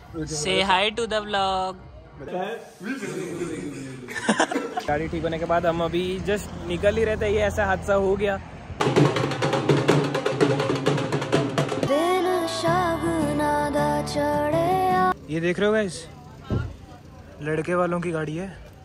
Say hi to the vlog. गाड़ी ठीक होने के बाद हम अभी जस्ट निकल ही रहे थे, ये ऐसा हादसा हो गया। ये देख रहे हो गाइस, लड़के वालों की गाड़ी है।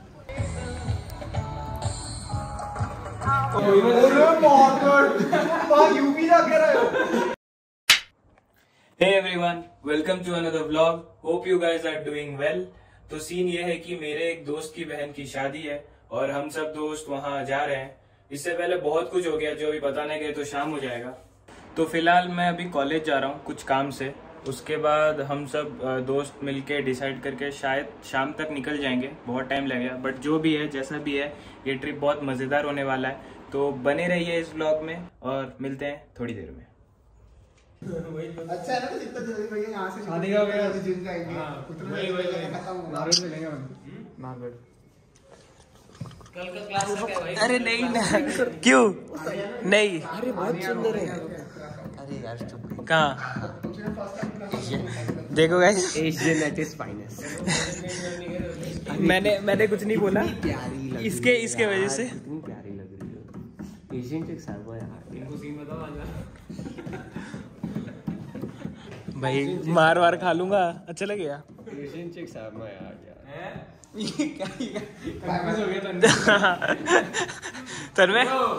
Hey everyone, welcome to another vlog. Hope you guys are doing well. तो सीन ये है कि मेरे एक दोस्त की बहन की शादी है और हम सब दोस्त वहाँ जा रहे हैं। इससे पहले बहुत कुछ हो गया जो अभी बताने गए तो शाम हो जाएगा। तो फिलहाल मैं अभी कॉलेज जा रहा हूँ कुछ काम से, उसके बाद हम सब दोस्त मिलके डिसाइड करके शायद शाम तक निकल जाएंगे। बहुत टाइम लगेगा बट जो भी है जैसा भी है ये ट्रिप बहुत मज़ेदार होने वाला है। तो बने रहिए इस व्लॉग में और मिलते हैं थोड़ी देर में। अच्छा है ना, तो जितना जल्दी भैया यहाँ से शादी का हो गया तो जिम जाएंगे। नारगढ़ कल का क्लास है भाई? अरे नहीं ना, क्यों नहीं? अरे बहुत सुंदर है। अरे यार चुप। कहाँ? देखो guys, Asian at its finest. मैंने कुछ नहीं बोला, इसके वजह से कितनी प्यारी लग रही है। एशियन चिक साहब यार, इनको सीन बताओ भाई, मार वार खा लूंगा, अच्छा लगेगा। एशियन चिक साहब यार तन्वे,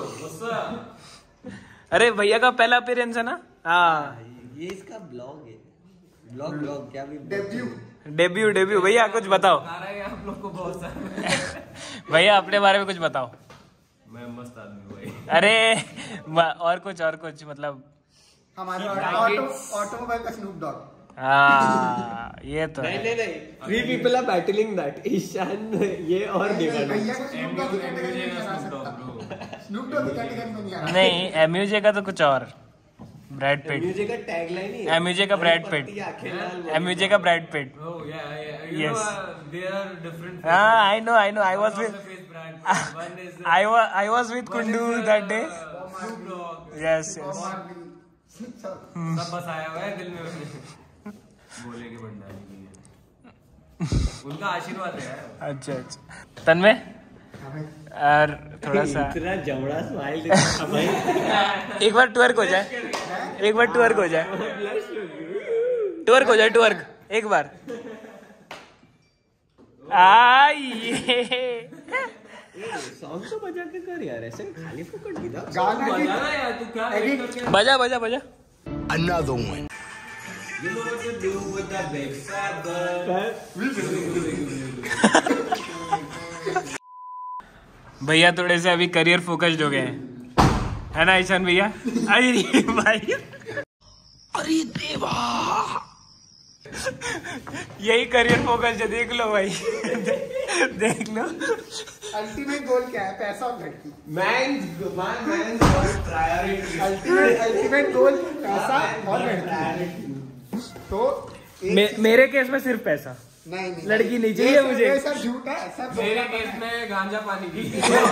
अरे भैया का पहला अपीयरेंस है ना? हाँ, ये इसका ब्लॉग है। ब्लॉग क्या भी डेब्यू। भैया कुछ बताओ। आप लोग को बहुत सारा भैया अपने बारे में कुछ बताओ। मैं मस्त आदमी भाई। अरे और कुछ मतलब हमारे ऑटोमोबाइल का स्नूप डॉग। हाँ, ये तो नहीं। 3 people are battling that. Ishan ये और भैया को स्नूप डॉग की कैटेगरी में नहीं आ सकता। स्नूप डॉग की कैटेगरी में नहीं आ सकता। नहीं, एमयूजे का तो कुछ और, ब्रैड पिट। एमयूजे का टैगलाइन ही है। एमयूजे का ब्रैड पिट। एमयूजे का Brad Pitt. Oh yeah. Yes. They are different. हाँ, I know. I was with Kundu that day. Yes. सब बस आया हुआ है दिल में बोले के भंडारी नहीं है। उनका आशीर्वाद है। अच्छा। तन्वे और थोड़ा सा इतना जबड़ा स्माइल देता भाई। एक बार ट्वर्क हो जाए, ट्वर्क एक बार। सॉन्ग तो बजा के कर यार, ऐसे खाली फुकट की गाना बजाना यार, तू क्या बजा। Another one. You know what to do with that big fat butt. भैया थोड़े से अभी करियर फोकस्ड हो गए हैं, है ना ईशान भैया? अरे भाई, अरे देवा, यही करियर फोकस्ड है, देख लो भाई। देख लो। अल्टीमेट गोल क्या है? पैसा और लड़की। Man's priority. अल्टीमेट गोल पैसा और लड़की। तो मेरे केस में सिर्फ पैसा, नहीं लड़की नहीं चाहिए मुझे। ये सब झूठ है, सब मेरे केस में गांजा पानी की।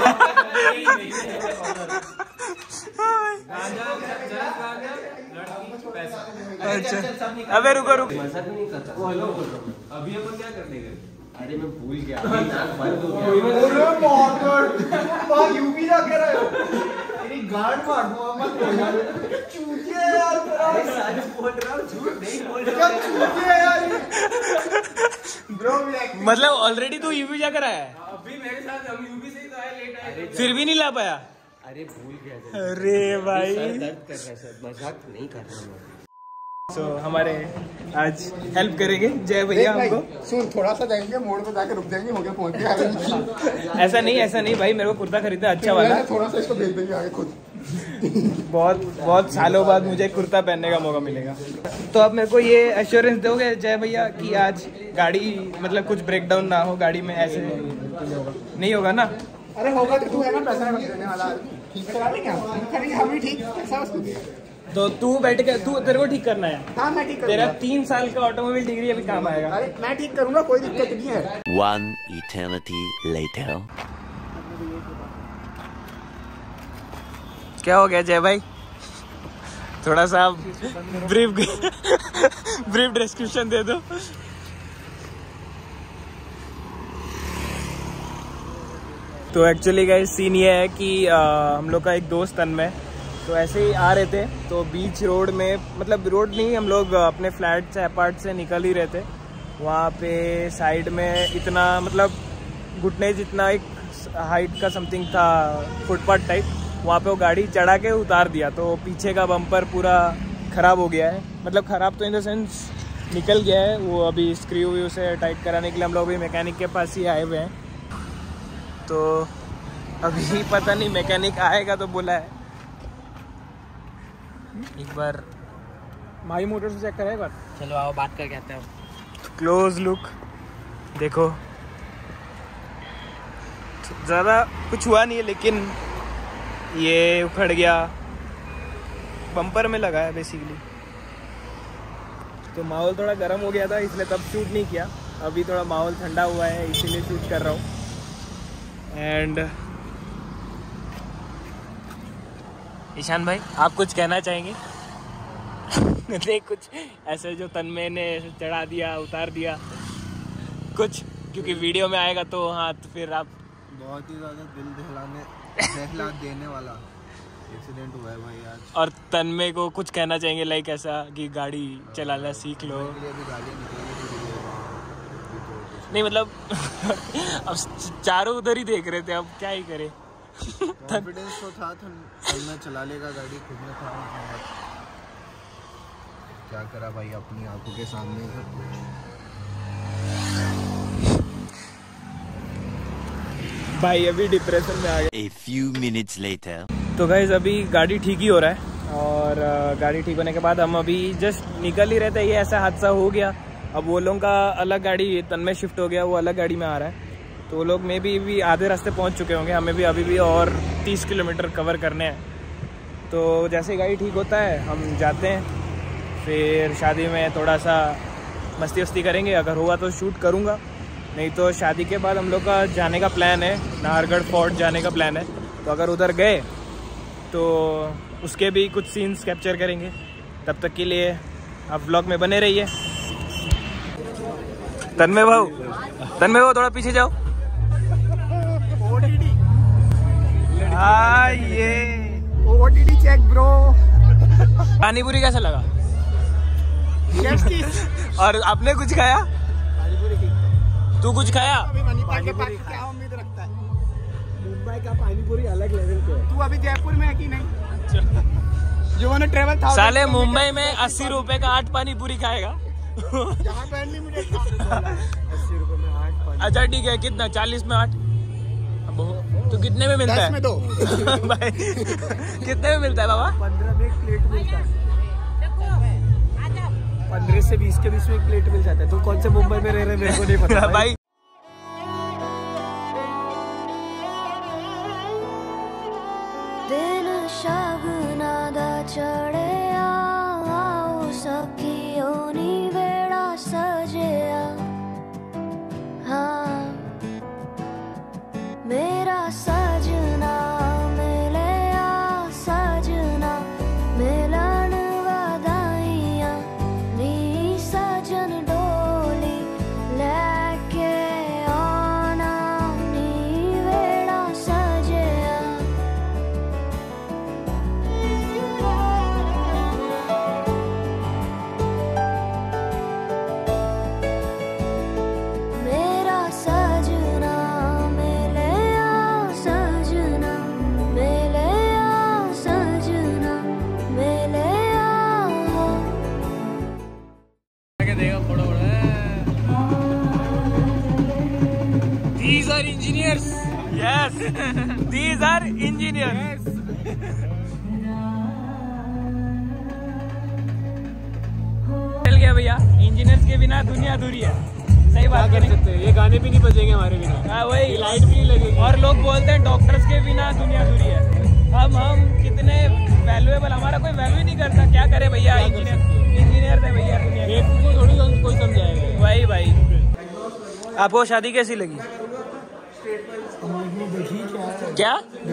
अच्छा, अबे रुको। मजाक नहीं करता। हेलो, अभी अपन क्या करने गए? अरे मैं भूल गया, बंद हो गया। यूपी जा के रहे हो, तेरी गांड मार दूंगा। मत चूतिया यार, सच बोल रहा हूँ, झूठ नहीं बोल रहा हूँ। चूतिया यार ब्रो। मतलब ऑलरेडी तू यूपी जाकर आया है? अभी मेरे साथ हम यूपी से ही तो आए, लेट आए। फिर भी नहीं ला पाया? अरे भूल गया। अरे भाई, सर दर्द कर रहा है सर, मजाक नहीं कर रहा मैं। हमारे आज हेल्प करेंगे जय भैया हमको। सुन, थोड़ा सा जाएंगे, मोड़ पे जाके रुक जाएंगे, हो गया, पहुंच गया। ऐसा नहीं भाई, मेरे को कुर्ता खरीदा अच्छा वाला। थोड़ा सा इसको भेज देंगे आगे खुद। बहुत सालों बाद मुझे कुर्ता पहनने का मौका मिलेगा। तो अब मेरे को ये एश्योरेंस दोगे जय भैया कि आज गाड़ी मतलब कुछ ब्रेकडाउन ना हो गाड़ी में? ऐसे नहीं होगा ना? अरे होगा तो तू है ना, पैसा नहीं देने वाला। ठीक करा लेंगे हम भी ठीक, पैसा उसको दे। तो तू बैठ के तेरे को ठीक करना है? हाँ मैं ठीक करूँगा। तेरा 3 साल का ऑटोमोबाइल डिग्री अभी काम आएगा। अरे मैं ठीक करूँगा, कोई दिक्कत नहीं है। 1 eternity later. क्या हो गया जय भाई? थोड़ा सा ब्रीफ डिस्क्रिप्शन दे दो। तो एक्चुअली गाइस सीन ये है कि हम लोग का एक दोस्त तन्मय तो ऐसे ही आ रहे थे तो बीच रोड में, मतलब रोड नहीं, हम लोग अपने फ्लैट से अपार्ट से निकल ही रहे थे। वहाँ पे साइड में इतना मतलब घुटने जितना एक हाइट का समथिंग था फुटपाथ टाइप, वहाँ पे वो गाड़ी चढ़ा के उतार दिया तो पीछे का बम्पर पूरा ख़राब हो गया है। मतलब ख़राब तो इन द सेंस निकल गया है। वो अभी स्क्रू व्यू से टाइट कराने के लिए हम लोग अभी मैकेनिक के पास ही आए हुए हैं। तो अभी पता नहीं मैकेनिक आएगा तो बोला है एक बार माई मोटर से चेक करेगा। चलो आओ बात करके आते हैं। क्लोज लुक देखो, ज़्यादा कुछ हुआ नहीं है लेकिन ये उखड़ गया, बम्पर में लगा है बेसिकली। तो माहौल थोड़ा गर्म हो गया था इसलिए तब शूट नहीं किया। अभी थोड़ा माहौल ठंडा हुआ है इसीलिए शूट कर रहा हूँ। एंड ईशान भाई आप कुछ कहना चाहेंगे? नहीं कुछ ऐसे जो तन्मय ने चढ़ा दिया उतार दिया कुछ, क्योंकि वीडियो में आएगा तो हाँ तो फिर आप। बहुत ही ज़्यादा दिल दहला देने वाला एक्सीडेंट हुआ है भाई आज। और तन्मय को कुछ कहना चाहेंगे लाइक ऐसा कि गाड़ी चलाना सीख लो? नहीं मतलब अब चारों उधर ही देख रहे थे, अब क्या ही करे। कॉन्फिडेंस तो था तन्मय चला लेगा गाड़ी, खुद में था, क्या करा भाई अपनी आंखों के सामने सब कुछ। भाई अभी डिप्रेशन में आ गया। A few minutes later. तो गाइस अभी गाड़ी ठीक ही हो रहा है और गाड़ी ठीक होने के बाद हम अभी जस्ट निकल ही रहे थे, ये ऐसा हादसा हो गया। अब वो लोगों का अलग गाड़ी, तन्मय शिफ्ट हो गया, वो अलग गाड़ी में आ रहा है। तो वो लोग में भी आधे रास्ते पहुंच चुके होंगे, हमें भी अभी भी और 30 किलोमीटर कवर करने हैं। तो जैसे ही गाड़ी ठीक होता है हम जाते हैं, फिर शादी में थोड़ा सा मस्ती वस्ती करेंगे। अगर हुआ तो शूट करूँगा, नहीं तो शादी के बाद हम लोग का जाने का प्लान है, नाहरगढ़ फोर्ट जाने का प्लान है। तो अगर उधर गए तो उसके भी कुछ सीन्स कैप्चर करेंगे। तब तक के लिए आप व्लॉग में बने रहिए। तन्मय भाव थोड़ा पीछे जाओ। ये OTD चेक ब्रो। पानी पूरी कैसा लगा? और आपने कुछ खाया? तू कुछ खाया? क्या उम्मीद रखता है? मुंबई का पानी पूरी अलग लेवल पे है। तू अभी जयपुर में है कि नहीं? जो मैंने ट्रेवल था साले मुंबई में 80 रुपए का 8 पानी पूरी खाएगा। यहाँ पे अनलिमिटेड 80 रुपए में 8 पानी। अच्छा ठीक है, कितना 40 में 8 तो कितने में मिलता है? 10 में 2 भाई कितने में मिलता है बाबा? 15 में एक प्लेट मिलता है। 15 से 20 के बीच में एक प्लेट मिल जाता है। तो कौन से मुंबई में रह रहे मेरे को नहीं पता भाई। दिन शगुना दा चढ़िया आओ सखियों नी वेड़ा सजिया। हाँ मेरा सजना मिलिया सजना मिलन वधाइया नी सजन डोली लेके आना नी वेड़ा सजिया। मेरा सजना मिलिया सजना मिलिया सजना मिलिया। These are engineers. Yes. These are engineers. चल गया भैया, इंजीनियर्स के बिना दुनिया अधूरी है। सही बात कर सकते हैं, ये गाने भी नहीं बजेंगे हमारे बिना। हाँ वही, लाइट भी नहीं लगेगी। और लोग बोलते हैं डॉक्टर्स के बिना दुनिया अधूरी है। हम कितने वैल्यूएबल, हमारा कोई वैल्यू नहीं करता। क्या करे भैया, इंजीनियर है भैया दुनिया के। थोड़ी कोई समझाएगा। वही भाई। आपको शादी कैसी लगी? क्या?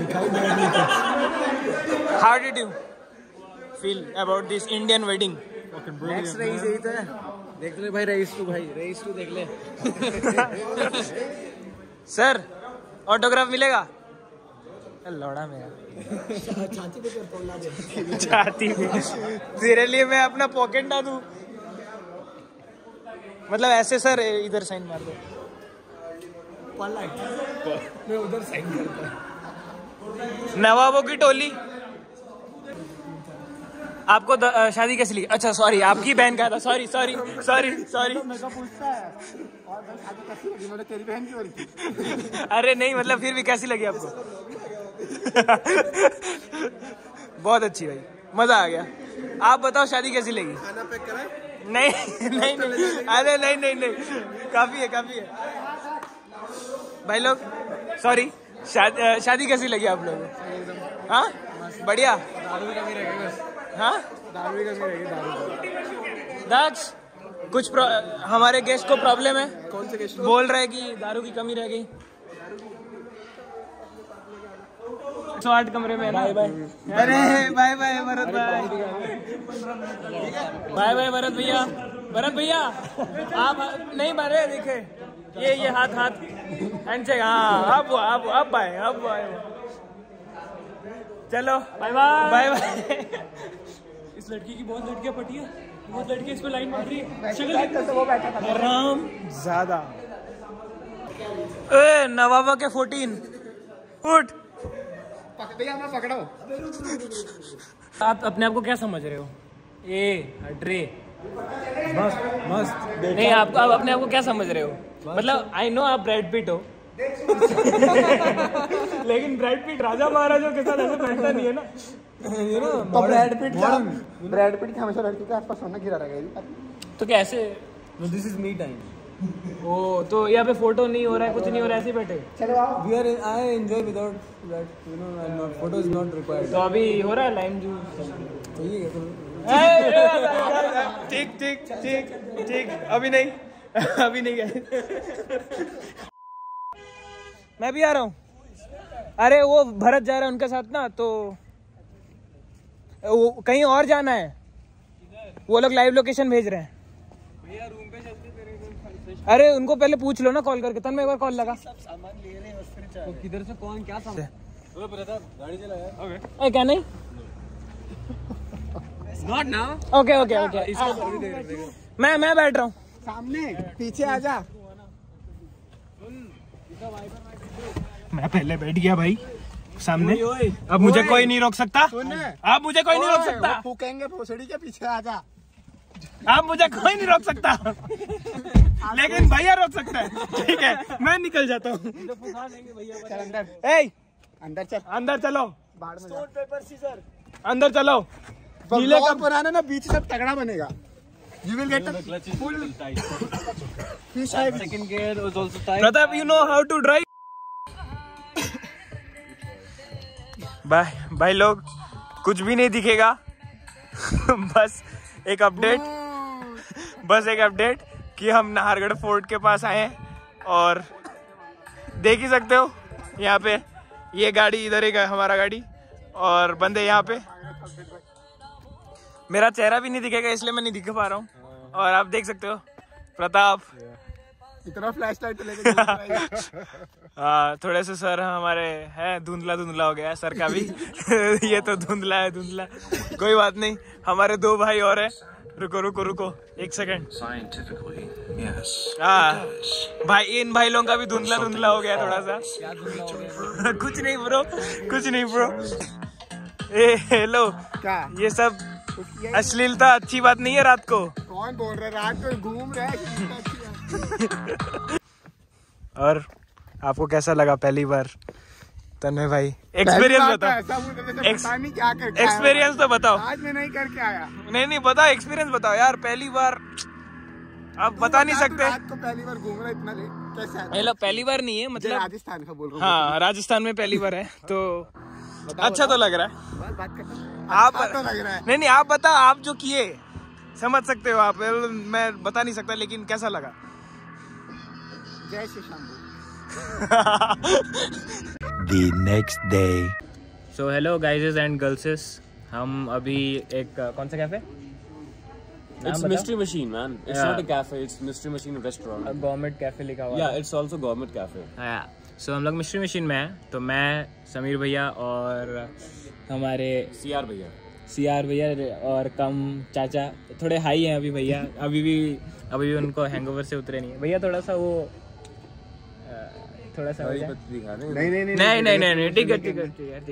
How did you feel about this Indian wedding? Next रईस यही था। देख ले भाई, रईस टू देख ले। सर ऑटोग्राफ मिलेगा? लौड़ा मेरा छाती पे कर तोड़ना दे छाती पे तेरे लिए मैं अपना पॉकेट ना दूं मतलब ऐसे सर इधर साइन मार दो मैं उधर साइन करता नवाबों की टोली आपको शादी कैसी लगी अच्छा सॉरी आपकी बहन का था सॉरी सॉरी सॉरी सॉरी मेरे को पूछता है और भाई शादी कैसी लगी मैंने तेरी बहन की बोली अरे नहीं मतलब फिर भी कैसी लगी आपको बहुत अच्छी भाई मजा आ गया आप बताओ शादी कैसी लगी खाना पैक कराए नहीं नहीं नहीं अरे नहीं नहीं नहीं काफी है भाई लोग सॉरी शादी कैसी लगी आप लोगों को हाँ बढ़िया दारू की कमी रहेगी बस हाँ दारू की कमी रहेगी दारू दक्ष कुछ हमारे गेस्ट को प्रॉब्लम है कौन से गेस्ट बोल रहे कि दारू की कमी रह गई 108 कमरे में बाय बाय अरे बाय बाय भरत भाई बाय बाय भरत भैया आप नहीं मारे देखे ये हाथ हैंडशेक हाँ अब बाय चलो बाय बाय इस लड़की की बहुत लड़कियां पटी है बहुत लड़की इस पे लाइन मार रही है वो बैठा था राम ज्यादा नवाबा के 14 उठ भैया मैं पकड़ो आप अपने आप को क्या समझ रहे हो ड्रे मस्त नहीं आप अपने आप को क्या समझ रहे हो मतलब आई नो आप ब्रैड पिट हो लेकिन ब्रैड पिट राजा महाराजों के साथ ऐसे बैठता नहीं है ना तो ब्रैड पिट हमेशा लड़की के आसपास होना गिरा रहेगा तो कैसे दिस इज मी टाइम ओ तो यहाँ पे फोटो नहीं हो रहा है कुछ नहीं हो रहा है ऐसे ही बैठे चलो आओ we are I enjoy without that you know not photo is not required तो अभी हो रहा है लाइम जूस सही है ठीक अभी नहीं गए मैं भी आ रहा हूँ अरे वो भरत जा रहा है उनके साथ ना तो वो कहीं और जाना है वो लोग लाइव लोकेशन भेज रहे हैं अरे उनको पहले पूछ लो ना कॉल करके तन में एक बार कॉल लगा तो किधर से कौन क्या सामान ओ ब्रदर गाड़ी चला यार ओके क्या नहीं नॉट नाउ ओके इसको भी देख मैं बैठ रहा हूँ सामने पीछे आ जा मैं पहले बैठ गया भाई सामने अब मुझे कोई नहीं रोक सकता अब मुझे कोई नहीं रोक सकता फूकेंगे भोसड़ी के पीछे आ जा अब मुझे कोई नहीं रोक सकता लेकिन भैया रोक सकता है ठीक है मैं निकल जाता हूँ चल अंदर अंदर चल अंदर चलो बाहर में स्टोन पेपर सीजर अंदर चलो नीले का पुराना ना बीच से तगड़ा बनेगा You will get the full fish eye. second gear was also tight Pratap you know how to drive भाई लोग कुछ भी नहीं दिखेगा बस एक अपडेट कि हम नाहरगढ़ फोर्ट के पास आए हैं और देख ही सकते हो यहाँ पे ये गाड़ी इधर है हमारा गाड़ी और बंदे यहाँ पे मेरा चेहरा भी नहीं दिखेगा इसलिए मैं नहीं दिखा पा रहा हूँ और आप देख सकते हो प्रताप इतना फ्लैश लाइट लेके हाँ थोड़े से सर हमारे हैं धुंधला हो गया सर का भी ये तो धुंधला कोई बात नहीं हमारे दो भाई और हैं रुको एक सेकंड हाँ भाई इन भाई लोगों का भी धुंधला हो गया थोड़ा सा कुछ नहीं ब्रो हेलो क्या ये सब अश्लीलता अच्छी बात नहीं है रात को कौन बोल रहा है रात को घूम रहे और आपको कैसा लगा पहली बार तन्मय भाई एक्सपीरियंस बताओ एक्सपीरियंस तो बताओ आज मैं नहीं करके आया नहीं बताओ एक्सपीरियंस बताओ यार पहली बार आप बता नहीं सकते रात को पहली बार घूम रहा इतना लेट कैसे मतलब पहली बार नहीं है मतलब राजस्थान का बोल रहा हूँ हाँ राजस्थान में पहली बार है तो अच्छा तो लग रहा है बात करता आप तो लग रहा है नहीं आप बताओ आप जो किए समझ सकते हो आप मैं बता नहीं सकता लेकिन कैसा लगा जय Shri Shyam The next day. So hello guyses and girlses हम अभी एक कौन सा cafe It's mystery machine, man. It's not a cafe. It's mystery machine restaurant. Government cafe लिखा हुआ है। Yeah, it's also government cafe. हाँ, सो हम लोग मिस्ट्री मशीन में हैं। तो मैं, समीर भैया और हमारे CR भैया। CR भैया और कम चाचा थोड़े हाई हैं अभी भैया, अभी भी उनको हैंगओवर से उतरे नहीं है भैया। थोड़ा सा वो थोड़ा सा नहीं ठीक है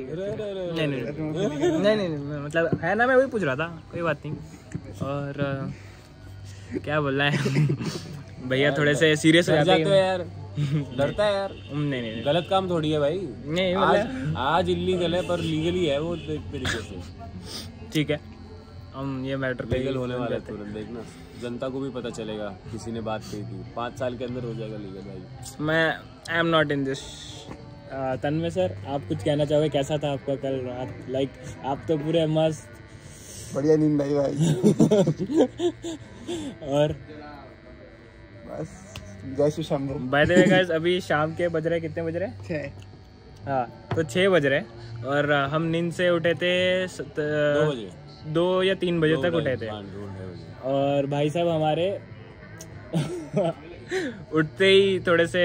नहीं मतलब है ना, मैं वही पूछ रहा था, कोई बात नहीं। और क्या बोल रहा है भैया, थोड़े से सीरियस हो जाते हो यार, डरता है यार। नहीं गलत काम थोड़ी है भाई। नहीं आज इलीगल है पर लीगली है वो तरीके से। ठीक है, हम ये मैटर लीगल होने वाला है तुरंत, देखना जनता को भी पता चलेगा किसी ने बात कही थी। 5 साल के अंदर हो जाएगा लीगल भाई। मैं I am not in this. Tanmay sir, आप कुछ कहना चाहोगे? कैसा था आपका कल रात? लाइक आप तो पूरे मस्त बढ़िया नींद आई भाई। और बस जय Shri Shambhu. By the way guys, अभी शाम के बज रहे, कितने बज रहे? 6। हाँ, तो 6 बज रहे और हम नींद से उठे थे 2 या 3 बजे तक उठे थे। और भाई साहब हमारे उठते ही थोड़े से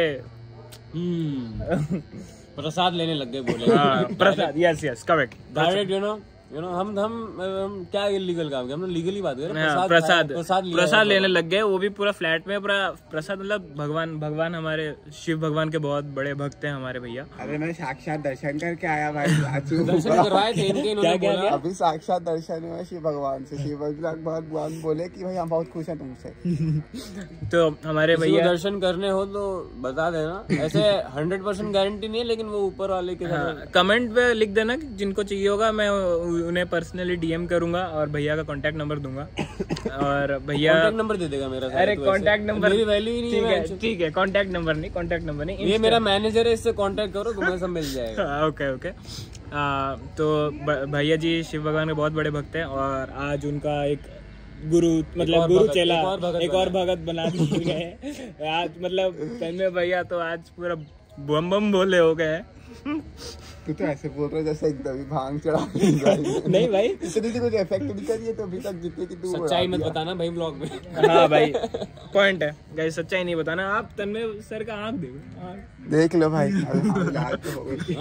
प्रसाद लेने लग गए, बोले prasad. Yes correct, direct you know हम क्या इलीगल काम किया, हम लीगली बात कर रहे हैं। प्रसाद लेने लग गए, वो भी पूरा फ्लैट में पूरा प्रसाद। मतलब भगवान हमारे शिव भगवान के बहुत बड़े भक्त हैं हमारे भैया। अरे मैं साक्षात दर्शन करके आया भाई। दर्शन करवाए थे इनके, क्या अभी साक्षात दर्शन हुआ शिव भगवान से। शिव भगवान बोले कि भाई हम बहुत खुश हैं तुमसे। तो हमारे भैया दर्शन करने हो तो बता देना। ऐसे 100% गारंटी नहीं है, लेकिन वो ऊपर वाले के कमेंट पे लिख देना जिनको चाहिए होगा, मैं उन्हें पर्सनली DM करूंगा और भैया का कांटेक्ट नंबर दूंगा। और भैया कांटेक्ट नंबर दे देगा मेरा। अरे कांटेक्ट नंबर मेरी वैल्यू ही नहीं है। ठीक है, कांटेक्ट नंबर नहीं, ये मेरा मैनेजर है, इससे कांटेक्ट करो, तुम्हें सब मिल जाएगा। ओके। तो भैया जी शिव भगवान के बहुत बड़े भक्त हैं और आज उनका एक गुरु मतलब गुरु चेला एक और भगत बना दिए गए आज। मतलब तन्मय भैया तो आज पूरा बम बम बोले हो गए। तू तो ऐसे बोल रहा है जैसे एकदम ही भांग चढ़ा। नहीं भाई, इतनी सी कुछ इफेक्ट नहीं करी है तो अभी तक जितने की तू सच्चाई मत बताना भाई ब्लॉग में। हाँ भाई, पॉइंट है गाइस, सच्चाई नहीं बताना। आप तन्मय सर का आँख देखो, देख लो भाई। लाल तो हो गई।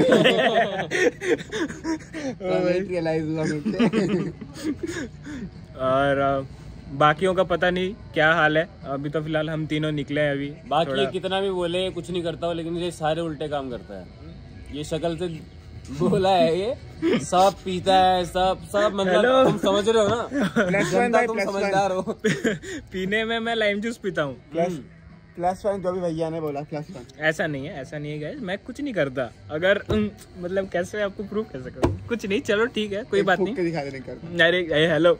रियलाइज हुआ मुझे। और बाकियों का पता नहीं क्या हाल है। अभी तो फिलहाल हम तीनों निकले हैं। अभी बाकी कितना भी बोले कुछ नहीं करता हो, लेकिन ये सारे उल्टे काम करता है। ये शक्ल से बोला है, ये सब पीता है, सब मतलब तुम समझ रहे हो ना। तुम समझदार हो। पीने में मैं लाइम जूस पीता हूँ। +1 जो भी भैया ने बोला +1। ऐसा नहीं है गाइस, मैं कुछ नहीं करता। अगर मतलब कैसे आपको प्रूव कर सकता हूँ? कुछ नहीं, चलो ठीक है, कोई बात नहीं। दिखा दे, नहीं करता। अरे हेलो।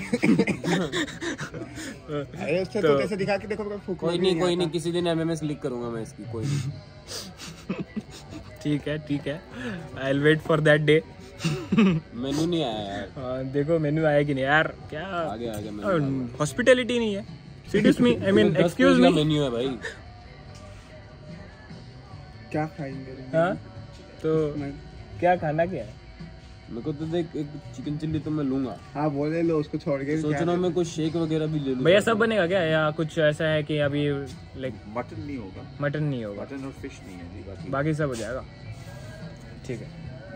अरे उससे तो कैसे दिखा के देखो। कोई नहीं, किसी दिन MMS लीक करूंगा मैं इसकी। कोई नहीं। ठीक है, I will wait for that day. Menu नहीं आया यार। देखो मेनू आया कि नहीं यार। क्या आगे हॉस्पिटैलिटी नहीं है। Serious me, I mean excuse me. Menu है भाई, क्या खाएंगे? हाँ तो क्या खाना क्या है? मेरे को तो देख एक चिकन चिल्ली तो मैं लूंगा। हाँ बोले लो, उसको छोड़ के सोच रहा हूँ मैं कुछ शेक वगैरह भी ले लूँ। भैया सब बनेगा क्या, या कुछ ऐसा है कि अभी लाइक मटन नहीं होगा? मटन और फिश नहीं है जी, बाकी सब हो जाएगा। ठीक है।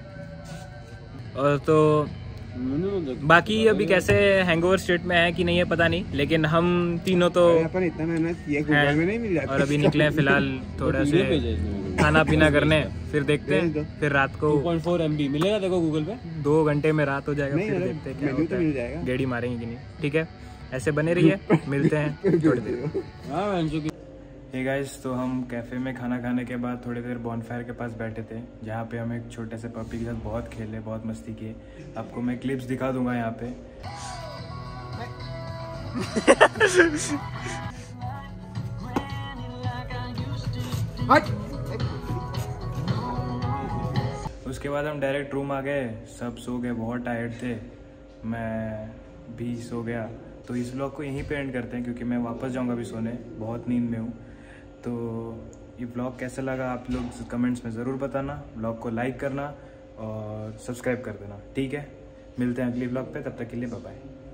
और तो बाकी अभी कैसे हैंगओवर स्टेट में है कि नहीं है पता नहीं, लेकिन हम तीनों तो अपन इतना मेहनत किया, गूगल में नहीं मिल जाता। और अभी निकले हैं फिलहाल थोड़ा से खाना पीना करने, फिर देखते हैं। फिर रात को 2.4 MB मिलेगा, देखो गूगल पे। 2 घंटे में रात हो जाएगा, फिर देखते हैं क्या होता है, गेड़ी मारेंगे कि नहीं। ठीक है, ऐसे बने रहिए, मिलते हैं थोड़ी देर। हे गाइस, तो हम कैफे में खाना खाने के बाद थोड़ी देर बॉनफायर के पास बैठे थे, जहाँ पे हम एक छोटे से पपी के साथ बहुत खेले, बहुत मस्ती किए। आपको मैं क्लिप्स दिखा दूंगा यहाँ पे। उसके बाद हम डायरेक्ट रूम आ गए, सब सो गए, बहुत टायर्ड थे, मैं भी सो गया। तो इस ब्लॉग को यहीं पे एंड करते हैं, क्योंकि मैं वापस जाऊंगा अभी सोने, बहुत नींद में हूँ। तो ये ब्लॉग कैसा लगा आप लोग कमेंट्स में ज़रूर बताना। ब्लॉग को लाइक करना और सब्सक्राइब कर देना। ठीक है, मिलते हैं अगली ब्लॉग पे, तब तक के लिए बाय बाय।